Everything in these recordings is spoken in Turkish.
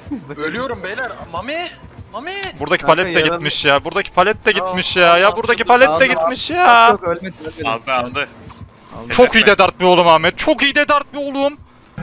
Ölüyorum beyler. Mami. Mami. Buradaki Kanka, palet de yaralı- gitmiş ya. Buradaki palet de gitmiş ya. Allah, Ya buradaki şurada palet de aldı, gitmiş ya. Yok ölmedi. Aldı aldı. Çok iyi de dart bir oğlum Ahmet. Çok iyi de dart bir oğlum.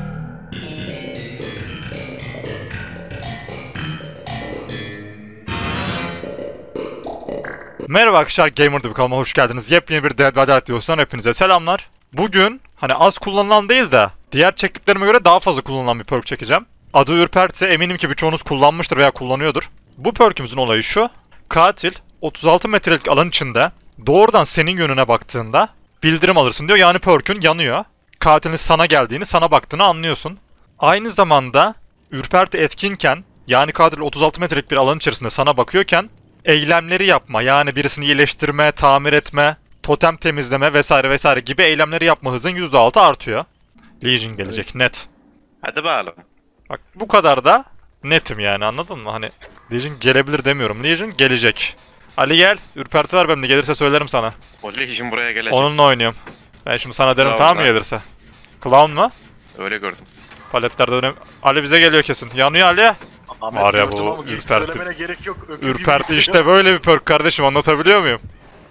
Merhaba arkadaşlar, Gamer'da bir kanalıma hoş geldiniz. Yepyeni bir Dead by Daylight videosundan hepinize selamlar. Bugün hani az kullanılan değil de diğer çektiklerime göre daha fazla kullanılan bir perk çekeceğim. Adı Ürperti, eminim ki birçoğunuz kullanmıştır veya kullanıyordur. Bu perk'ümüzün olayı şu: katil 36 metrelik alan içinde doğrudan senin yönüne baktığında bildirim alırsın diyor. Yani perk'ün yanıyor. Katilin sana geldiğini, sana baktığını anlıyorsun. Aynı zamanda Ürperti etkinken, yani katil 36 metrelik bir alan içerisinde sana bakıyorken eylemleri yapma, yani birisini iyileştirme, tamir etme, totem temizleme vesaire vesaire gibi eylemleri yapma hızın %6 artıyor. Legion gelecek net. Hadi bakalım. Bak bu kadar da netim yani, anladın mı? Hani Legion gelebilir demiyorum. Legion gelecek. Ali gel. Ürperti var bende, gelirse söylerim sana. O Legion buraya gelecek. Onunla oynuyorum. Ben şimdi sana derim, Clown tamam mı var. gelirse? Clown mu? Öyle gördüm. Paletlerde önemli. Ali bize geliyor kesin. Yanıyor Ali. Ahmet Var ya gördüm bu ama ilk ürperti. söylemene gerek yok. Öküz gibi Ürperti gidiyor. işte böyle bir perk kardeşim, anlatabiliyor muyum?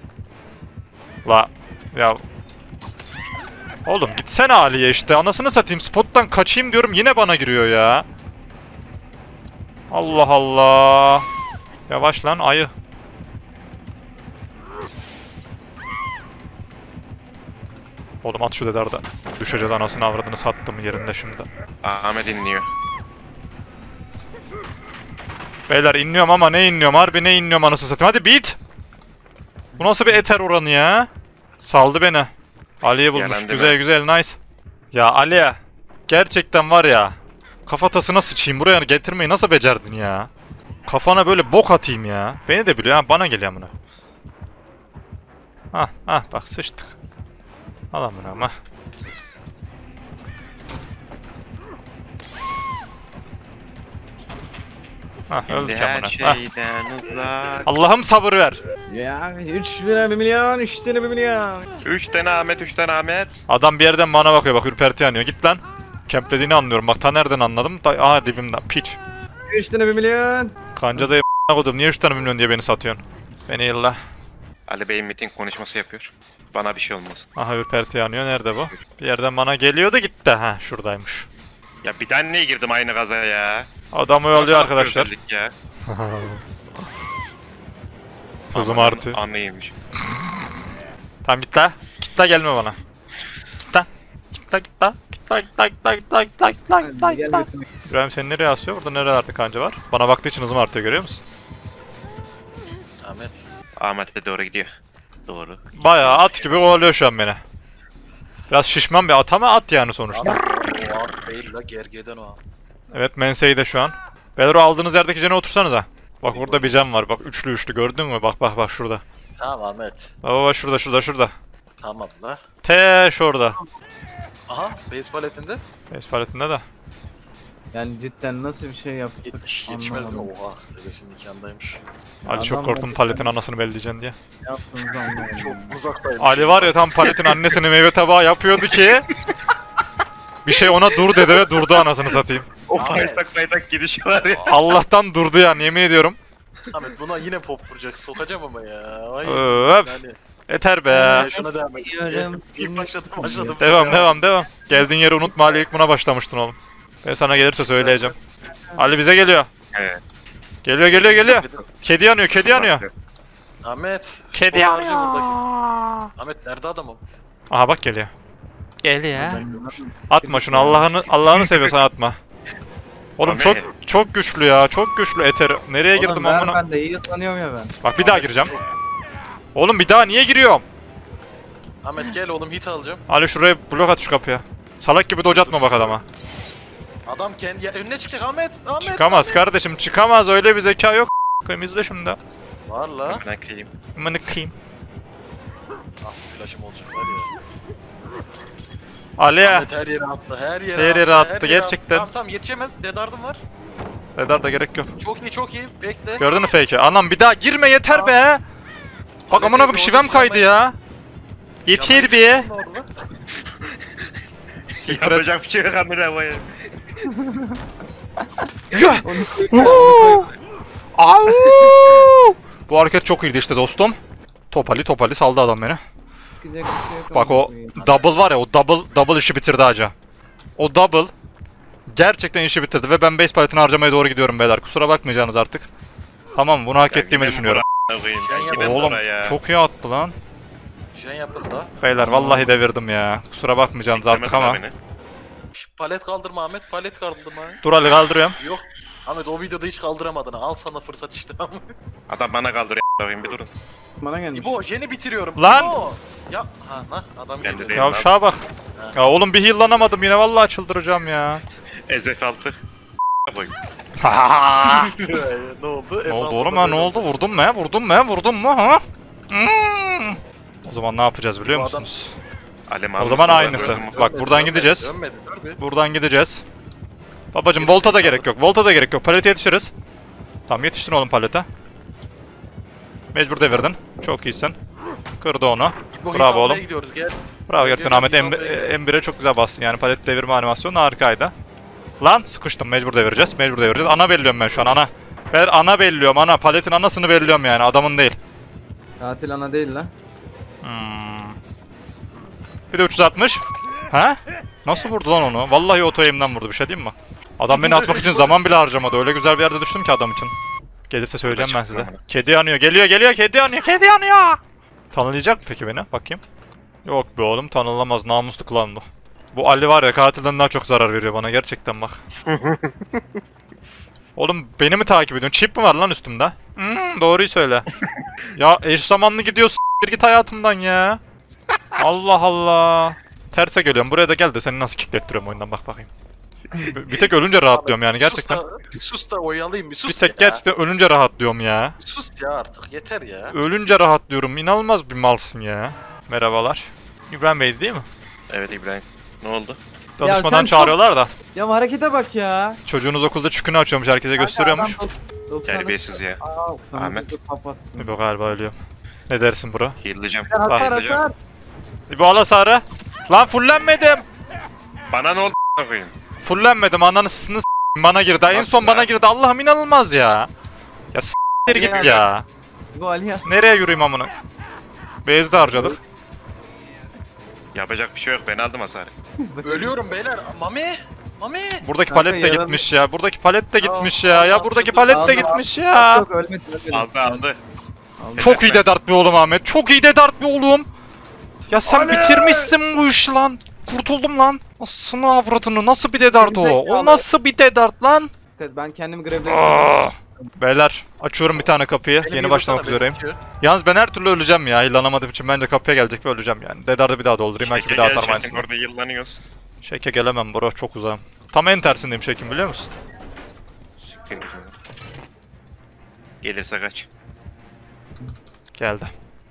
La ya oğlum gitsene Ali'ye işte, anasını satayım, spottan kaçayım diyorum yine bana giriyor ya. Allah Allah. Yavaş lan ayı. Oğlum at şu dedarda. Düşeceğiz, anasını avradını sattım yerinde şimdi. Ahmet inliyor. Beyler inliyorum ama ne inliyorum, harbi ne inliyorum anasını satayım. Hadi beat. Bu nasıl bir eter oranı ya? Saldı beni. Ali'yi bulmuş. Yalan deme. Güzel güzel, nice. Ya Ali, gerçekten var ya, kafatasına sıçayım, buraya getirmeyi nasıl becerdin ya? Kafana böyle bok atayım ya. Beni de biliyor ha, bana geliyor amına. Ah bak sıçtık. Al amına ama. Öldük Her amına. şeyden uzak. Allah'ım sabır ver. Ya 3 lira 1 milyon, 3 lira 1 milyon. 3 tane Ahmet, 3 tane Ahmet. Adam bir yerden bana bakıyor, bak Ürperti yanıyor. Git lan. Kemplediğini anlıyorum. Bak ta nereden anladım? Aha dibimden. Piç. 3 lira 1 milyon. Kanca dayı kodum. Niye 3 tane milyon diye beni satıyorsun? Beni yılla. Ali Bey'in miting konuşması yapıyor. Bana bir şey olmasın. Aha Ürperti yanıyor. Nerede bu? Bir yerden bana geliyordu gitti. Ha şuradaymış. Ya bir tane niye girdim aynı gaza ya? Adamı öldü Nasıl arkadaşlar. özellik ya? Hızım Aman, artıyor. Anlayaymış. Tamam git la. Git la, gelme bana. Git la. Git la, git la. Git la, git la, git la, git la, git la, git la, git la, Hadi git gel la. götürmek. İbrahim seni nereye asıyor? Burada nerelerde kanca var? Bana baktığı için hızım artıyor, görüyor musun? Ahmet. Ahmet'e doğru gidiyor. Doğru. Bayağı at gibi kovalıyor şu an beni. Biraz şişman bir at ama at yani sonuçta. Ahmet. O at değil la, gergeden o. Evet, Mensei de şu an. Beyler o aldığınız yerdeki cene otursanıza. Bak burada bir cam var, bak üçlü gördün mü? Bak şurada. Tamam Ahmet. Bak şurada. Tamam la. Şurada. Aha base paletinde. Base paletinde de. Yani cidden nasıl bir şey yaptık? Yetişmez mi? Anlamadım. Oha. Bebesinin nikahındaymış. Ali çok Adam korktum gerçekten- paletin anasını belleyeceksin diye. Ne yaptığınızı anlamadım. Çok uzaktaymış. Ali var ya, tam paletin annesini meyve tabağı yapıyordu ki bir şey ona dur dedi ve durdu, anasını satayım. O Ahmet. paytak gidişi var ya. Allah'tan durdu yani, yemin ediyorum. Ahmet buna yine pop vuracak. Sokacağım ama ya. Ay. Öf. Yani. Yeter be. Şuna devam et. Diyorum. İlk başladım. Devam. Geldiğin yeri unutma Ali, ilk buna başlamıştın oğlum. Ben sana gelirse söyleyeceğim. Ali bize geliyor. Evet. Geliyor. Kedi yanıyor. Ahmet. Kedi spor harcı yanıyor. buradaki. Ahmet nerede adamım? Aha bak geliyor. Geliyor. Ben- Atma şunu, Allah'ını seviyorsan atma. Oğlum Ahmet. çok güçlü ya, çok güçlü eter. Nereye Oğlum girdim ver, amına? ben de iyi tanıyorum ya ben. Bak bir daha gireceğim. Oğlum bir daha niye giriyorum? Ahmet gel oğlum, hit alacağım. Ali şuraya blok at şu kapıya. Salak gibi dodge atma bak adama. Adam kendi önüne çıkacak Ahmet. Çıkamaz Ahmet. kardeşim, çıkamaz, öyle bir zeka yok. İzle şimdi. Var la. Ben kıyayım. Amına kıyım. Ah flash'ım olacak var ya. Ali. Ahmet her yere attı. Her yere attı, gerçekten. Tamam yetişemez. Dedardım var. Dedar da gerek yok. Çok iyi. Bekle. Gördün mü fake'i? Anam bir daha girme yeter be. Bak amına bak, şivem kaydı ya. Yeter be. Yapacak bir şey yok Ahmet havaya. Yah! Au! Bu hareket çok iyiydi işte dostum. Topali saldı adam beni. Bak o double var ya, o double işi bitirdi hacı. O double gerçekten işi bitirdi ve ben base paletini harcamaya doğru gidiyorum beyler. Kusura bakmayacaksınız artık. Tamam, bunu hak ettiğimi düşünüyorum. Oğlum çok iyi attı lan. Şey yapın da. Beyler vallahi devirdim ya. Kusura bakmayacaksınız artık ama. Palet kaldırma Ahmet, palet kaldırma. Dur Ali, kaldırıyorum. Yok. Ahmet o videoda hiç kaldıramadın. Al sana fırsat işte. Adam bana kaldırıyor bir durun. Bana gelmiş. İbo jeni bitiriyorum. Lan! İbo! Ya adam Ben de geliyor. değilim. Yavşağa bak. Ya oğlum bir heal'lanamadım yine, vallahi çıldıracağım ya. SF6. Boy. Ne oldu? Ne oldu oğlum ha, ne oldu? Vurdun mu ha? O zaman ne yapacağız biliyor Bu adam- musunuz? Alem O zaman aynısı. Bak buradan gideceğiz. Dönmedi, dur bir. Buradan gideceğiz. Babacım volta da gerek yok. Volta da gerek yok. Palete yetişiriz. Tamam, yetiştin oğlum palete. Mecbur devirdin. Çok iyisin. Kırdı onu. İbo, Bravo hitabaya oğlum. gidiyoruz, gel. Bravo gerçekten Ahmet. M1'e çok güzel bastın. Yani palet devirme animasyonu harikaydı. Lan sıkıştım. Mecbur devireceğiz. Ana belliyorum ben şu an, ana. Ben ana belliyorum, ana. Paletin anasını belliyorum yani. Adamın değil. Katil ana değil lan. Bir de 360. Ha? Nasıl vurdu lan onu? Vallahi oto aim'den vurdu, bir şey diyeyim mi? Adam beni atmak için zaman bile harcamadı. Öyle güzel bir yerde düştüm ki adam için. Gelirse söyleyeceğim ben size. Kedi yanıyor. Geliyor. Kedi yanıyor. Tanılayacak mı peki beni? Bakayım. Yok be oğlum, tanılamaz. Namuslu klan bu. Bu Ali var ya, katilden daha çok zarar veriyor bana gerçekten bak. Oğlum beni mi takip ediyorsun? Çip mi var lan üstümde? Doğruyu söyle. Ya eş zamanlı gidiyorsun. Git hayatımdan ya. Allah Allah. Terse geliyorum. Buraya da gel de seni nasıl kicklettiriyorum oyundan, bak bakayım. Bir tek ölünce rahatlıyorum yani gerçekten. Sus da oyalayayım bir sus Bir tek ya. gerçekten ölünce rahatlıyorum ya. Sus ya artık, yeter ya. Ölünce rahatlıyorum. İnanılmaz bir malsın ya. Merhabalar. İbrahim Bey değil mi? Evet İbrahim. Ne oldu? Danışmadan sen çağırıyorlar da. Ya harekete bak ya. Çocuğunuz okulda çükünü açıyormuş, herkese gösteriyormuş. Terbiyesiz ya. Ahmet. İbo galiba ölüyor. Ne dersin bro? Heal'layacağım. Hasar. İbo ala sarı. Lan fullenmedim. Bana ne oldu koyayım? Fullenmedim, ananısını bana girdi. En son bana girdi. Allah'ım inanılmaz ya. Ya git ya. Bu Ali ya. Nereye yürüyeyim amına? Base'de harcadık. Yapacak bir şey yok, ben aldım hasarı. Ölüyorum beyler. Mami. Buradaki Kanka, palet de yaralı- gitmiş ya. Buradaki palet de gitmiş Aa, ya. Ya aldı, buradaki aldı, palet de aldı, gitmiş ya. Yok ölmedi. Aldı. Çok iyi de dart bir oğlum Ahmet. Çok iyi de dart bir oğlum. Ya sen bitirmişsin bu işi lan. Kurtuldum lan. Nasıl avradını? Nasıl bir de dart o? O nasıl bir de dart lan? Ben kendimi grevle. Aa! Beyler açıyorum bir tane kapıyı. Benim Yeni başlamak yıldızsana, üzereyim. benim Yalnız ben her türlü öleceğim ya. Hillanamadığım için bence kapıya gelecek ve öleceğim yani. Dedardı bir daha doldurayım. Belki bir daha atarım aynısını. Orada yıllanıyoruz. Şeke gelemem bro, çok uzağım. Tam en tersindeyim Şekim, biliyor musun? Siktir git. Gelirse kaç. Geldi.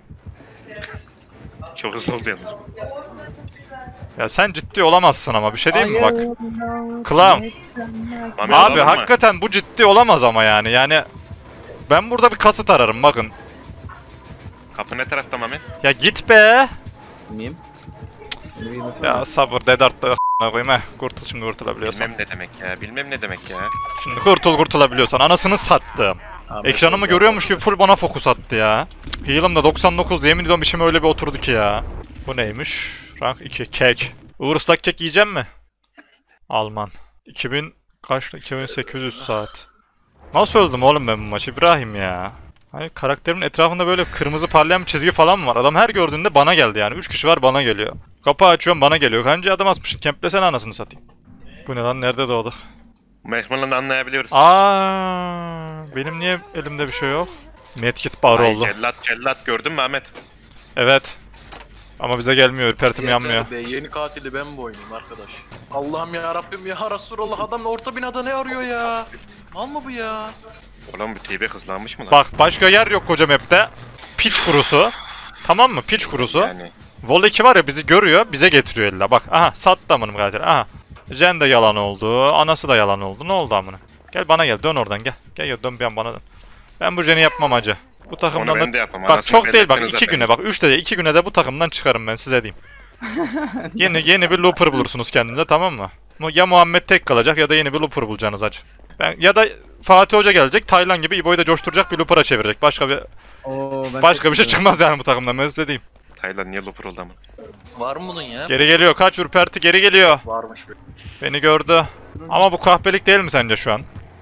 Çok hızlı oldu yalnız. Ya sen ciddi olamazsın ama bir şey diyeyim mi bak. Clown. Mami, Abi alalım mı? hakikaten bu ciddi olamaz ama yani. Yani ben burada bir kasıt ararım bakın. Kapı ne tarafta Mami? Ya git be. Miyim? Ya sabır dedart da koyayım he. Kurtul şimdi, kurtulabiliyorsan. Bilmem ne demek ya, bilmem ne demek ya. Şimdi kurtulabiliyorsan. Anasını sattım. Ekranımı görüyormuş gibi full bana fokus attı ya. Heal'ım da 99, yemin ediyorum içime öyle bir oturdu ki ya. Bu neymiş? Rank 2 kek. Uğur ıslak kek yiyeceğim mi? Alman. 2000 kaçta? 2800 saat. Nasıl öldüm oğlum ben bu maç İbrahim ya? Hayır, karakterimin etrafında böyle kırmızı parlayan bir çizgi falan mı var? Adam her gördüğünde bana geldi yani. 3 kişi var, bana geliyor. Kapı açıyorum, bana geliyor. Kanca adam asmışsın. Kemplesene anasını satayım. Bu ne lan? Nerede doğduk? Mecmulan'ı anlayabiliyoruz. Benim niye elimde bir şey yok? Medkit bar Ay, oldu. cellat gördün mü Ahmet? Evet. Ama bize gelmiyor, ürpertim yanmıyor. Yeter be, yeni katili ben mi oynayayım arkadaş? Allah'ım ya Rabbim ya Resulallah, adam orta binada ne arıyor ya? Mal mı bu ya? Ulan bu TB hızlanmış mı lan? Bak başka yer yok koca map'te. Piç kurusu. Tamam mı? Piç kurusu. Yani Vol 2 var ya, bizi görüyor, bize getiriyor illa. Bak aha, sattı amınım katil. Aha. Jen de yalan oldu, anası da yalan oldu. Ne oldu amına? Gel bana gel, dön oradan gel. Gel dön bir an bana dön. Ben bu Jen'i yapmam hacı. Bu takımdan onu ben da... de yapamam. Bak Anasını çok değil bak, belirttiniz 2 zaten. güne bak, 3 de değil, 2 güne de bu takımdan çıkarım ben size diyeyim. yeni bir looper bulursunuz kendinize, tamam mı? Ya Muhammed tek kalacak ya da yeni bir looper bulacaksınız hacı. Ya da Fatih Hoca gelecek, Taylan gibi İbo'yu da coşturacak, bir Luper'a çevirecek. Başka bir şey çıkmaz yani bu takımdan, ben size diyeyim. Taylan niye looper oldu ama? Var mı bunun ya? Geri geliyor, kaç Ürperti geri geliyor. Varmış bir. Beni gördü. Ama bu kahpelik değil mi sence şu an?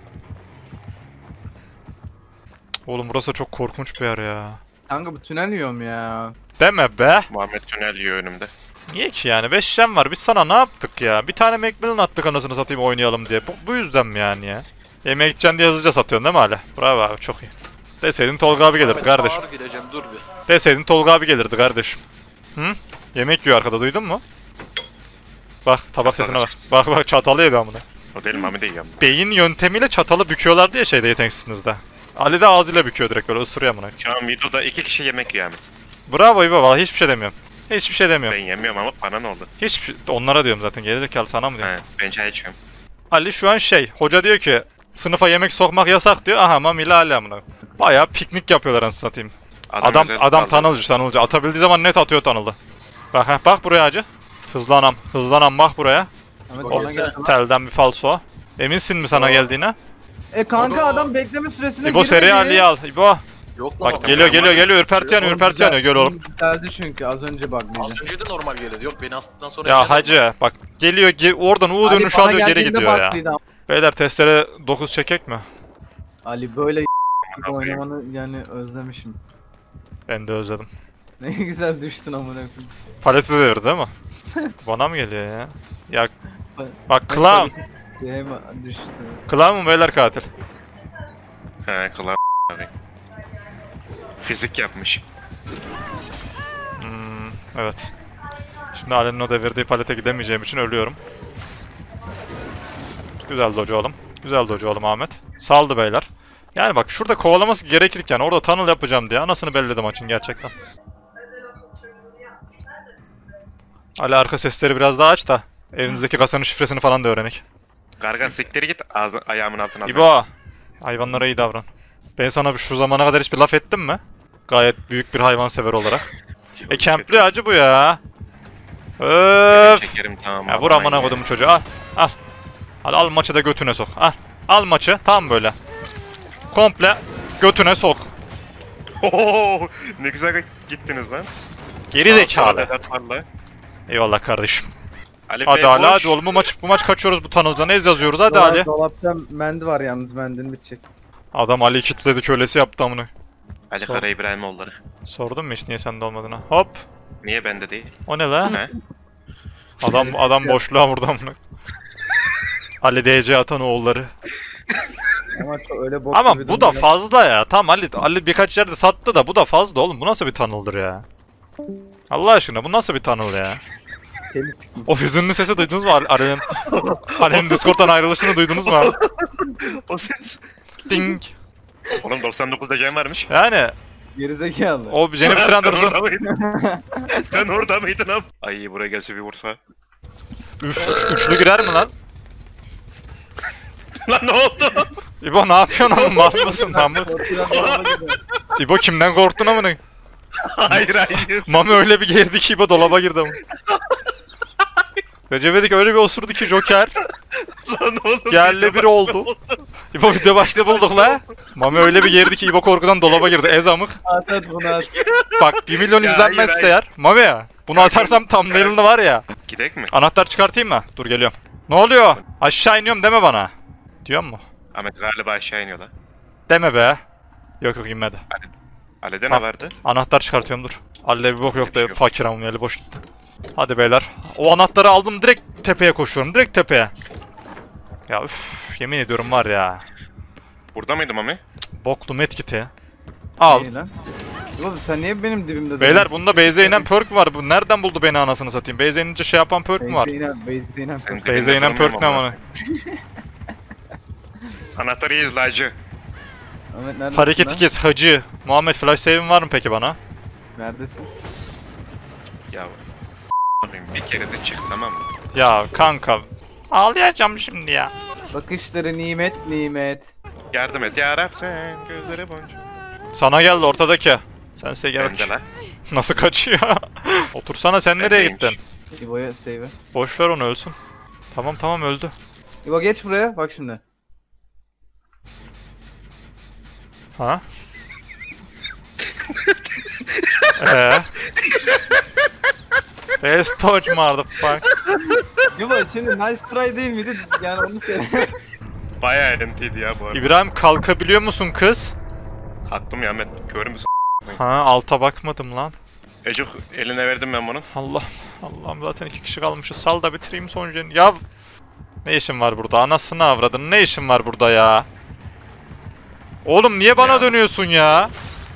Oğlum burası çok korkunç bir yer ya. Kanka bu tünel yiyorum ya. Deme be. Muhammed tünel yiyor önümde. Niye ki yani? 5 şem var. Biz sana ne yaptık ya? Bir tane Macmillan attık anasını satayım oynayalım diye. Bu yüzden mi yani ya? Yemeğe gideceksin diye hızlıca satıyorsun değil mi hala? Bravo abi, çok iyi. Deseydin Tolga abi gelirdi Ahmet, kardeşim. ağır gireceğim, dur bir. Deseydin Tolga abi gelirdi kardeşim. Hı? Yemek yiyor arkada, duydun mu? Bak tabak sesine bak. Bak çatalı yedi amına. O değil Mami de yiyor. Beyin yöntemiyle çatalı büküyorlar diye şeyde yeteneksizsizde. Ali de ağzıyla büküyor direkt, böyle ısırıyor amına. Şu an videoda 2 kişi yemek yiyor Ahmet. Bravo İbo, vallahi hiçbir şey demiyorum. Hiçbir şey demiyorum. Ben yemiyorum ama bana ne oldu? Onlara diyorum zaten, gerizekalı sana mı diyorum. He, ben çay içiyorum. Ali şu an hoca diyor ki sınıfa yemek sokmak yasak diyor. Aha Mami ile Ali amına. Bayağı piknik yapıyorlar anasını satayım. Adam özel kaldı. tanılıcı. Atabildiği zaman net atıyor tanıldı. Bak buraya hacı. Hızlanan bak buraya. Ahmet O bana mesela- gel. Telden bir falso. Eminsin mi sana geldiğine? Kanka Oğlum. adam bekleme süresine İbo seri Ali'yi al. İbo. Yok lan. Bak geliyor. Ürperti yanıyor. Gel oğlum. Geldi çünkü az önce bak neydi. Az önce de normal geliyordu. Yok, beni astıktan sonra... Ya geldi. hacı bak geliyor oradan U dönüşü bana alıyor, geri geldiğinde gidiyor ya. baklıydı ama. Beyler testere 9 çekek mi? Ali böyle oynamanı yani özlemişim. Ben de özledim. Ne güzel düştün amına koyayım. Paleti de verdi değil mi? Bana mı geliyor ya? Ya bak Clown. Hem düştü. Clown mu beyler katil? He kılar abi. Fizik yapmış. Evet. Şimdi Ali'nin o devirdiği palete gidemeyeceğim için ölüyorum. Güzel dojo oğlum Ahmet. Saldı beyler. Yani bak şurada kovalaması gerekirken orada tunnel yapacağım diye anasını belledim maçın gerçekten. Ali arka sesleri biraz daha aç da evinizdeki kasanın şifresini falan da öğrenek. Gargan siktiri git ayağımın altına. İbo! Hayvanlara iyi davran. Ben sana şu zamana kadar hiçbir laf ettim mi? Gayet büyük bir hayvansever olarak. Campli acı bu ya. Öf! Şekerim tamam. Ya vur amına kodumun çocuğu, al. Hadi al maçı da götüne sok. Al maçı tam böyle. Komple götüne sok. Oho, ne güzel gittiniz lan. Geri zekalı. Zekalı. Eyvallah kardeşim. Ali Hadi Bey Ali boş. hadi oğlum, bu maç kaçıyoruz bu tunnel'dan, ez yazıyoruz hadi Ali. Dolapta mendi var yalnız mendin bitecek. Adam Ali'yi kilitledi, kölesi yaptı amına. Ali Sor. Kara İbrahimoğulları. Sordun mu hiç niye sende olmadığını? Hop. Niye bende değil? O ne la? He? Adam boşluğa vurdu amına. Ali DC atan oğulları. Ama çok öyle bok Ama gibi bu da dönüyor. fazla ya. Tamam Ali birkaç yerde sattı da bu da fazla oğlum. Bu nasıl bir tunnel'dır ya? Allah aşkına bu nasıl bir tunnel ya? Seni sikeyim. O hüzünlü sesi duydunuz mu Ali'nin Discord'dan ayrılışını duydunuz mu abi? O ses. Ding. Oğlum 99'da gen varmış. Yani Gerizekalı. o Jen'i bitiren Sen dursun. orada mıydın? Sen orada mıydın abi? Ay buraya gelse bir vursa. Üçlü girer mi lan? Lan ne oldu? İbo ne yapıyorsun oğlum? Mal mısın lan bu? İbo kimden korktun amına? Hayır hayır. Mami öyle bir girdi ki İbo dolaba girdi ama. Recep İvedik öyle bir osurdu ki Joker Lan oğlum. yerle bir oldu. İbo video başta bulduk la. Mami öyle bir girdi ki İbo korkudan dolaba girdi. Ez amık. At bunu at. Bak 1 milyon Ya, izlenmezse hayır, eğer. Mami ya. Bunu atarsam thumbnail'ını var ya. Gidek mi? Anahtar çıkartayım mı? Dur geliyorum. Ne oluyor? Aşağı iniyorum deme bana. Diyor mu? Ahmet galiba aşağı iniyor lan. Deme be. Yok inmedi. Ali'de Tamam. ne vardı? Anahtar çıkartıyorum dur. Halde bir bok yok Bir şey da yok. fakir amın eli boş gitti. Hadi beyler. O anahtarı aldım, direkt tepeye koşuyorum. Direkt tepeye. Ya üf, yemin ediyorum var ya. Burada mıydı Mami? Boklu medkit'i. Al. İyi lan. Oğlum sen niye benim dibimde Beyler duruyorsun? bunda base'e inen perk var. Bu nereden buldu beni anasını satayım? Base'e inince şey yapan perk mü var? Base'de inen. Senin Base'e dibinde inen perk ne durmuyorum amına? Anahtarı izle hacı. Ahmet neredesin Hareketi lan? kes hacı. Muhammed flash save'in var mı peki bana? Neredesin? Ya bir kere de çık tamam mı? Ya kanka. Ağlayacağım şimdi ya. Bakışları nimet. Yardım et ya Rab sen gözleri boncuk. Sana geldi ortadaki. Sen gel. Bende lan. Nasıl kaçıyor? Otursana, sen nereye Bendeymiş. gittin? İbo'ya save'e. Boş ver onu, ölsün. Tamam öldü. İbo geç buraya bak şimdi. Ha? Best touch motherfuck. Yuva şimdi nice try değil miydi? Yani onu söyle. Bayağı eğlentliydi ya bu arada. İbrahim kalkabiliyor musun kız? Kalktım ya Ahmet. Kör müsün? Ha alta bakmadım lan. Ecuk eline verdim ben bunu. Allah'ım zaten 2 kişi kalmışız. Sal da bitireyim sonucu. Ya ne işin var burada? Anasını avradın. Ne işin var burada ya? Oğlum niye bana Ya. dönüyorsun ya?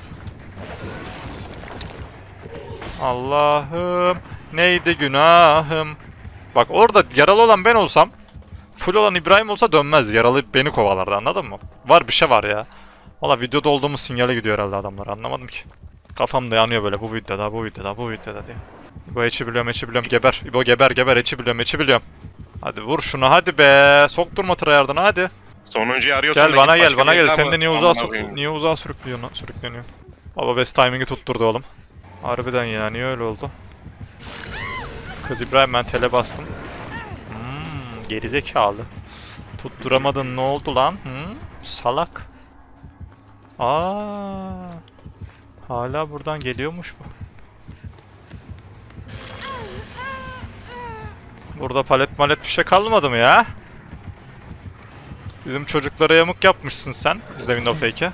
Allah'ım neydi günahım? Bak orada yaralı olan ben olsam, full olan İbrahim olsa dönmez. Yaralı beni kovalardı, anladın mı? Var bir şey var ya. Valla videoda olduğumuz sinyale gidiyor herhalde adamlar, anlamadım ki. Kafam da yanıyor böyle bu videoda diye. İbo içi biliyorum geber. İbo geber içi biliyorum. Hadi vur şunu hadi be. Sokturma tryhard'ını hadi. Sonuncuyu arıyorsun. Gel da bana git gel başka bana bir gel. yere Sen de ama niye uzağa sürükleniyor. Baba best timing'i tutturdu oğlum. Harbiden ya niye öyle oldu? Kız İbrahim ben tele bastım. Gerizekalı. Tutturamadın ne oldu lan? Salak. Hala buradan geliyormuş bu. Burada palet bir şey kalmadı mı ya? Bizim çocuklara yamuk yapmışsın sen. Bizde window fake'e.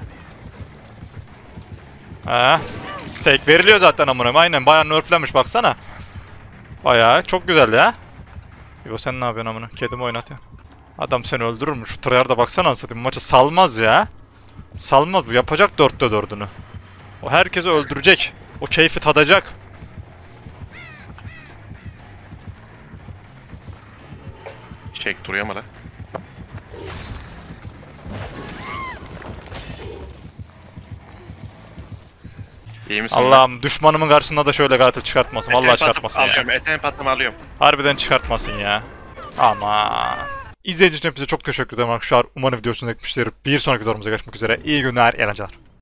Fake veriliyor zaten amına. Aynen bayağı nerflenmiş baksana. Bayağı çok güzel ya. İbo sen ne yapıyorsun amına? Kedimi oynatıyorsun. Adam seni öldürür mü? Şu tryhard'a baksana anasatayım. Maçı salmaz ya. Salmaz bu. Yapacak 4'te 4'ünü. O herkesi öldürecek. O keyfi tadacak. Çek duruyor mu lan? İyi misin? Allah'ım düşmanımın karşısında da şöyle katil çıkartmasın. Vallahi çıkartmasın ya. Alıyorum. Eten patımı alıyorum. Harbiden çıkartmasın ya. Ama İzlediğiniz için hepinize çok teşekkür ederim arkadaşlar. Umarım video hoşunuza gitmiştir. Bir sonraki videomuzda görüşmek üzere. İyi günler, eğlenceler.